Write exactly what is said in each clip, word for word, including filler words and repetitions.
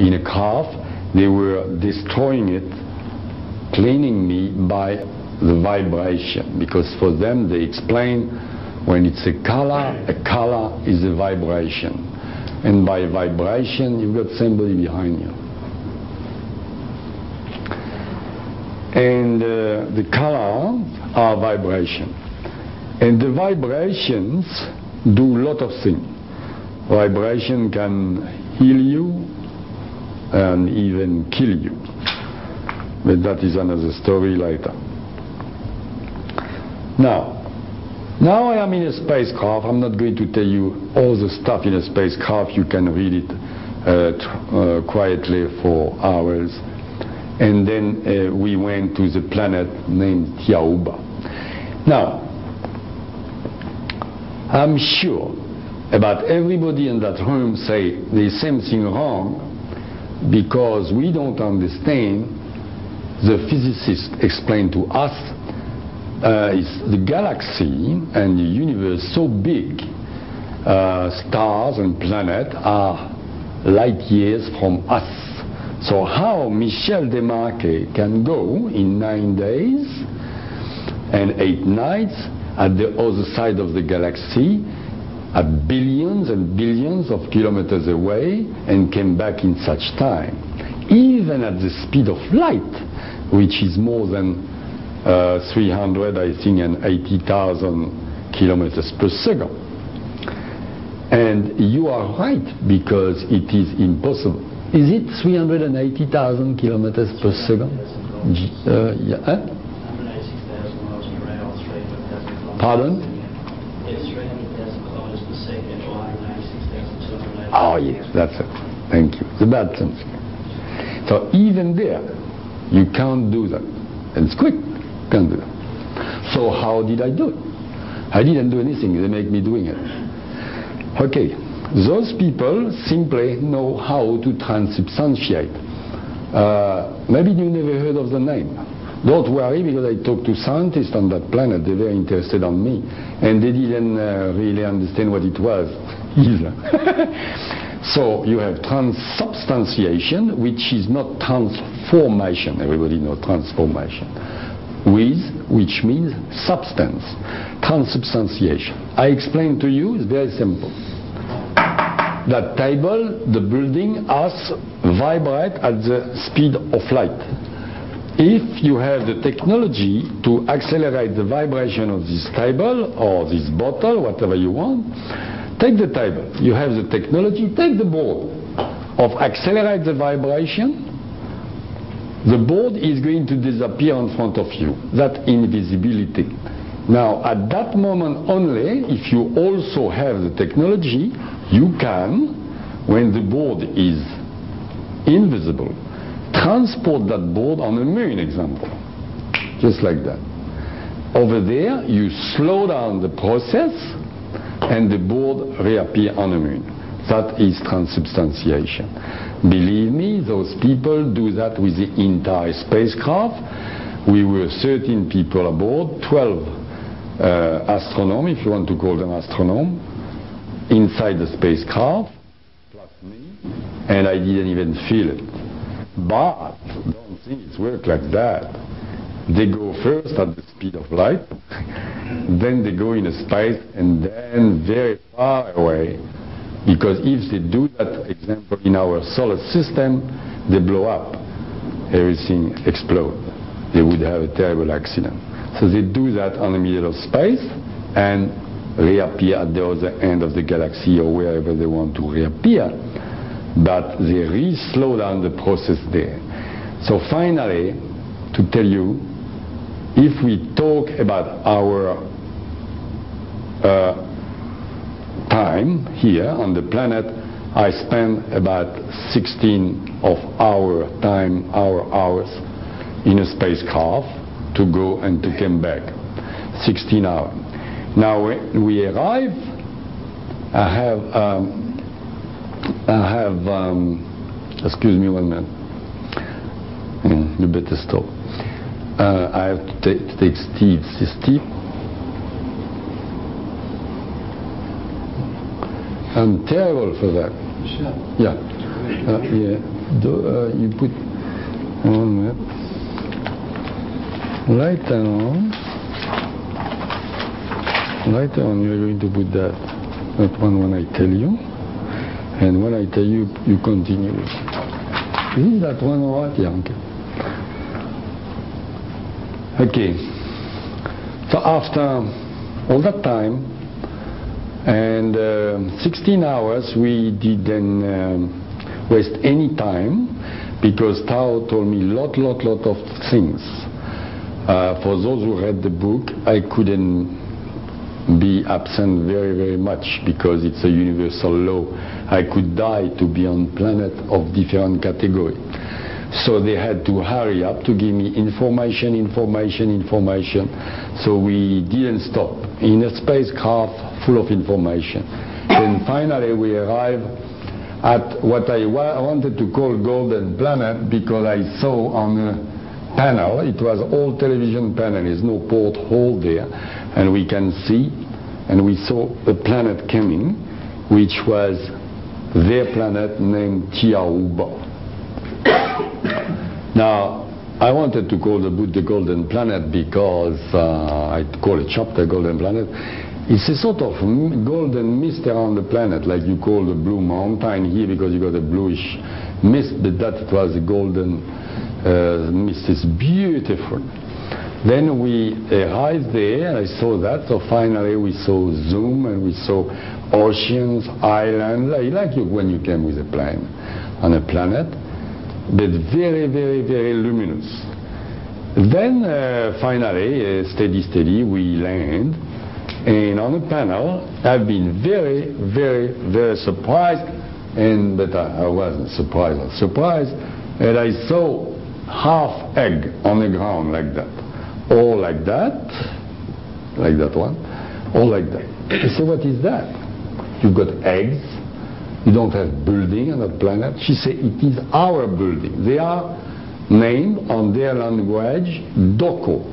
in a craft, they were destroying it, cleaning me by the vibration, because for them they explain when it's a color, a color is a vibration, and by vibration you've got somebody behind you. And uh, the colors are vibration, and the vibrations do a lot of things. Vibration can heal you and even kill you, but that is another story later. Now, now I am in a spacecraft. I'm not going to tell you all the stuff in a spacecraft. You can read it uh, t uh, quietly for hours. And then uh, we went to the planet named Tiaoba. Now, I'm sure about everybody in that room say there's something wrong because we don't understand. The physicists explained to us uh, is the galaxy and the universe so big, uh, stars and planets are light years from us. So how Michel Desmarquet can go in nine days and eight nights at the other side of the galaxy at billions and billions of kilometers away and came back in such time, even at the speed of light, which is more than uh, three hundred, I think, and eighty thousand kilometers per second. And you are right, because it is impossible. Is it three hundred eighty thousand kilometers per second? Uh, yeah, eh? Pardon? Oh yes, that's it. Thank you. It's about something. So even there, you can't do that. And it's quick. Can't do that. So how did I do it? I didn't do anything. They make me doing it. Okay. Those people simply know how to transubstantiate. Uh, maybe you never heard of the name. Don't worry, because I talked to scientists on that planet. They were interested on me, and they didn't uh, really understand what it was either. So you have transubstantiation, which is not transformation. Everybody knows transformation. With, which means substance. Transubstantiation. I explained to you, it's very simple. That table, the building, has vibrate at the speed of light. If you have the technology to accelerate the vibration of this table or this bottle, whatever you want, take the table. You have the technology, take the board of accelerate the vibration. The board is going to disappear in front of you. That invisibility. Now, at that moment only, if you also have the technology, you can, when the board is invisible, transport that board on a moon, example. Just like that. Over there, you slow down the process and the board reappear on the moon. That is transubstantiation. Believe me, those people do that with the entire spacecraft. We were thirteen people aboard, twelve uh, astronomers, if you want to call them astronomers, inside the spacecraft, plus me, and I didn't even feel it. But don't think it's work like that. They go first at the speed of light, then they go in a space, and then very far away, because if they do that, example, in our solar system, they blow up. Everything explodes. They would have a terrible accident. So they do that on the middle of space and reappear at the other end of the galaxy or wherever they want to reappear. But they really slow down the process there. So finally, to tell you, if we talk about our uh, time here on the planet, I spend about sixteen of our time, our hours in a spacecraft to go and to come back. sixteen hours. Now when we arrive, I have, um, I have, um, excuse me one minute. Mm, you better stop. Uh, I have to take, to take Steve. See Steve? I'm terrible for that. Sure. Yeah. Uh, yeah. do, uh, you put one minute. Later on, later on you're going to put that, that one when I tell you, and when I tell you, you continue. Is that one or what? Yeah, okay. Okay. So after all that time, and uh, sixteen hours, we didn't um, waste any time, because Tao told me lot, lot, lot of things. Uh, for those who read the book, I couldn't be absent very, very much, because it's a universal law. I could die to be on planet of different category. So they had to hurry up to give me information, information, information. So we didn't stop. In a spacecraft full of information. Then finally we arrived at what I wa wanted to call Golden Planet, because I saw on a panel, it was all television panel, there's no porthole there, and we can see, and we saw a planet coming, which was their planet named Tiaoba. Now, I wanted to call the book The Golden Planet because uh, I call a chapter Golden Planet. It's a sort of golden mist around the planet, like you call the Blue Mountain here because you got a bluish mist, but that it was a golden uh, mist. It's beautiful. Then we arrived there, I saw that, so finally we saw Zoom and we saw oceans, islands, like you when you came with a plane on a planet, but very, very, very luminous. Then uh, finally, uh, steady, steady, we land, and on the panel, I've been very, very, very surprised, and but I, I wasn't surprised, I was surprised, and I saw half egg on the ground like that. Or like that, like that one, or like that. I say, what is that? You've got eggs, you don't have building on that planet. She said, it is our building. They are named on their language, Doko.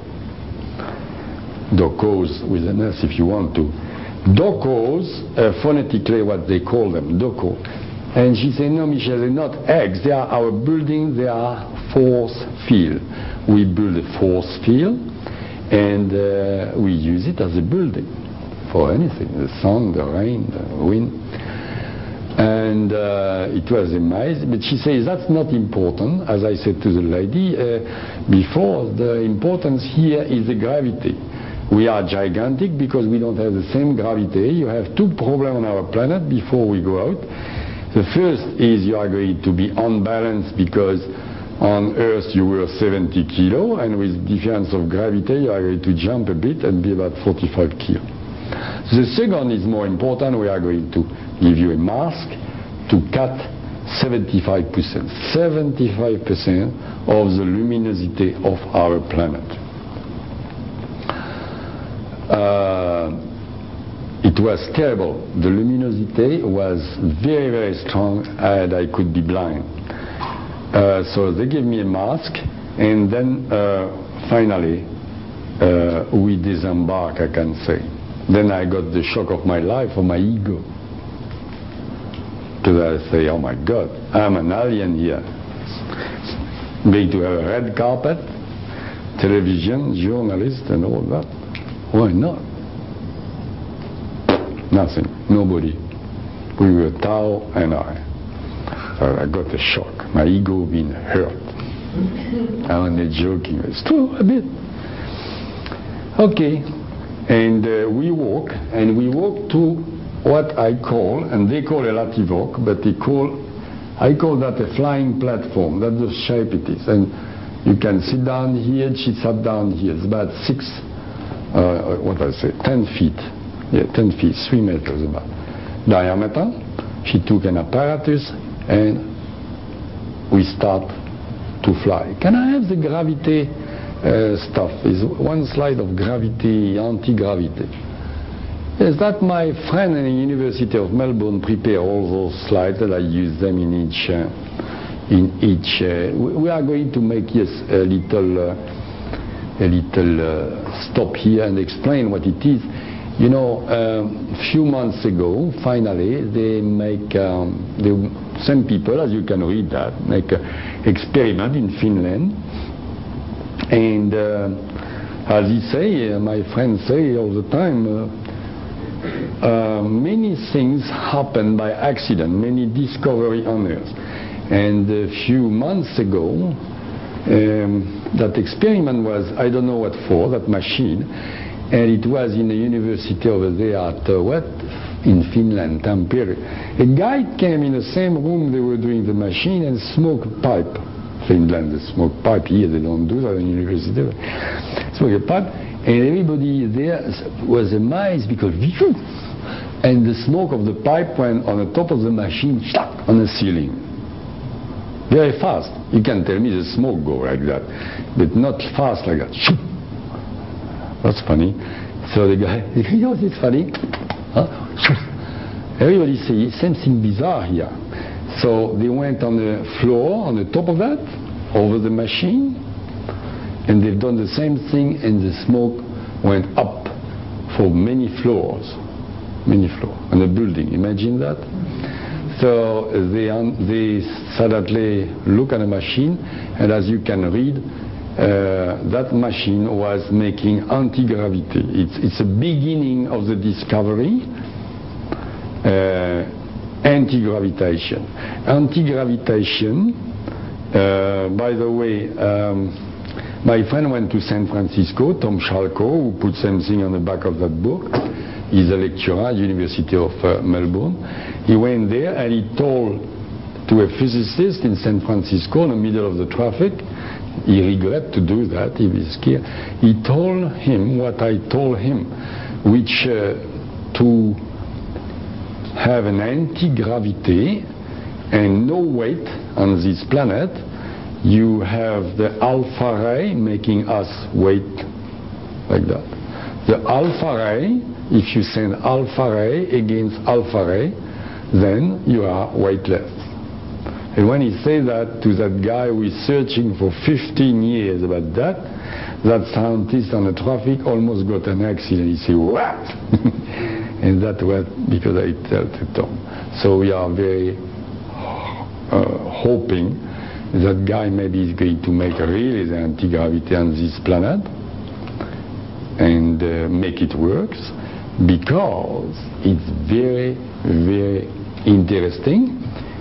Dokos with an S if you want to. Dokos, uh, phonetically what they call them, Doko. And she said, no, Michel, they're not eggs, they are our building, they are force field. We build a force field, and uh, we use it as a building for anything, the sun, the rain, the wind. And uh, it was amazing, but she says that's not important. As I said to the lady uh, before, the importance here is the gravity. We are gigantic because we don't have the same gravity. You have two problems on our planet before we go out. The first is you are going to be unbalanced because on Earth you were seventy kilo, and with difference of gravity you are going to jump a bit and be about forty-five kilo. The second is more important. We are going to give you a mask to cut seventy-five percent. seventy-five percent of the luminosity of our planet. Uh, it was terrible. The luminosity was very, very strong, and I could be blind. Uh, so they gave me a mask, and then uh, finally uh, we disembark, I can say. Then I got the shock of my life, of my ego. Because I say, oh my God, I'm an alien here. Going to have a red carpet, television, journalist, and all that. Why not? Nothing, nobody. We were Tao and I. So I got a shock. My ego been hurt. I'm only joking. It's true, a bit. Okay. And uh, we walk, and we walk to what I call, and they call a lativok, but they call, I call that a flying platform. That's the shape it is. And you can sit down here, she sat down here. It's about six, uh, what I say, ten feet. Yeah, ten feet, three meters about diameter. She took an apparatus, and we start to fly. Can I have the gravity uh, stuff? Is one slide of gravity, anti-gravity. Yes, that my friend in the University of Melbourne prepared all those slides, and I use them in each. Uh, in each, uh, we are going to make yes a little, uh, a little uh, stop here and explain what it is. You know, a few months ago, finally, they make, um, they, some people, as you can read that, make an experiment in Finland. And uh, as he say, uh, my friends say all the time, uh, uh, many things happen by accident, many discovery on Earth. And a few months ago, um, that experiment was, I don't know what for, that machine, and it was in a university over there at uh, what? In Finland, Tampere. A guy came in the same room they were doing the machine and smoked a pipe. Finland, they smoke pipe. Here they don't do that in university. Smoke a pipe, and everybody there was amazed because and the smoke of the pipe went on the top of the machine, stuck on the ceiling. Very fast. You can tell me the smoke go like that, but not fast like that. That's funny. So the guy, you know what's funny? Huh? Everybody says something bizarre here. So they went on the floor, on the top of that, over the machine, and they've done the same thing, and the smoke went up for many floors, many floors, on a building. Imagine that. So they, they suddenly look at the machine, and as you can read, uh, that machine was making anti-gravity. It's, it's a beginning of the discovery. Uh, Anti-gravitation. Anti-gravitation, uh, by the way, um, my friend went to San Francisco, Tom Schalko, who put something on the back of that book. He's a lecturer at the University of uh, Melbourne. He went there and he told to a physicist in San Francisco, in the middle of the traffic, he regretted to do that, he was scared. He told him what I told him, which uh, to have an anti-gravity and no weight on this planet, you have the alpha ray making us weight like that. The alpha ray, if you send alpha ray against alpha ray, then you are weightless. And when he said that to that guy who is searching for fifteen years about that, that scientist on the traffic almost got an accident. He said, what? And that was because I tell to Tom. So we are very uh, hoping that guy maybe is going to make really the anti-gravity on this planet and uh, make it works, because it's very, very interesting.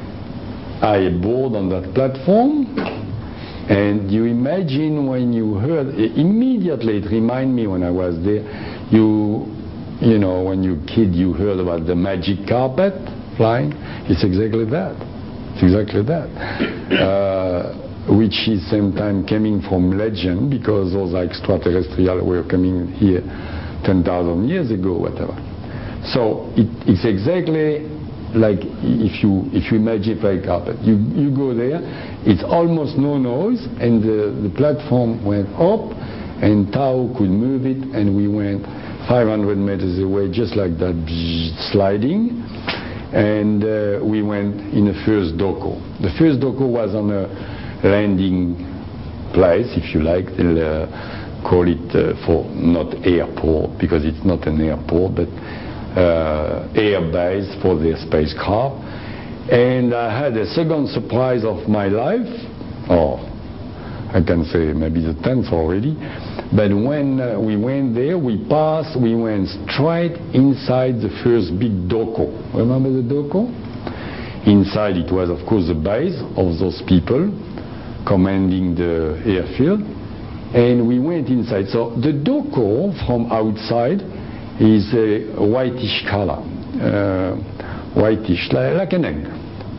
I board on that platform, and you imagine when you heard, immediately it reminded me when I was there, you You know, when you're a kid, you heard about the magic carpet flying. It's exactly that. It's exactly that. Uh, which is sometimes coming from legend, because those extraterrestrials were coming here ten thousand years ago, whatever. So it, it's exactly like if you if you imagine flying carpet. You you go there, it's almost no noise, and the, the platform went up, and Tao could move it, and we went five hundred meters away, just like that, sliding, and uh, we went in the first doko. The first doko was on a landing place, if you like. They'll uh, call it uh, for not airport, because it's not an airport, but uh, air base for their spacecraft. And I had a second surprise of my life, or I can say maybe the tenth already. But when uh, we went there, we passed, we went straight inside the first big doko. Remember the doko? Inside it was, of course, the base of those people commanding the airfield. And we went inside. So the doko from outside is a whitish color, uh, whitish, like, like an egg.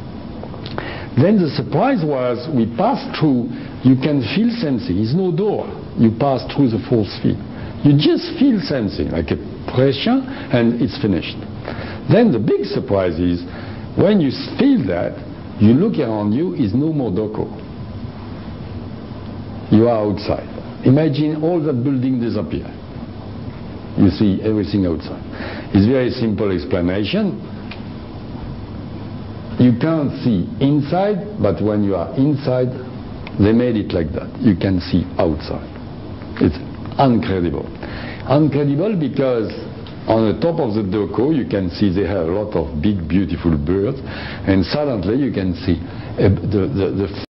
Then the surprise was we passed through, you can feel something, it's no door. You pass through the force field. You just feel something, like a pressure, and it's finished. Then the big surprise is, when you feel that, you look around you, is no more doko. You are outside. Imagine all that building disappear. You see everything outside. It's a very simple explanation. You can't see inside, but when you are inside, they made it like that. You can see outside. It's incredible. Incredible because On the top of the doko, you can see they have a lot of big, beautiful birds, and suddenly you can see uh, the, the, the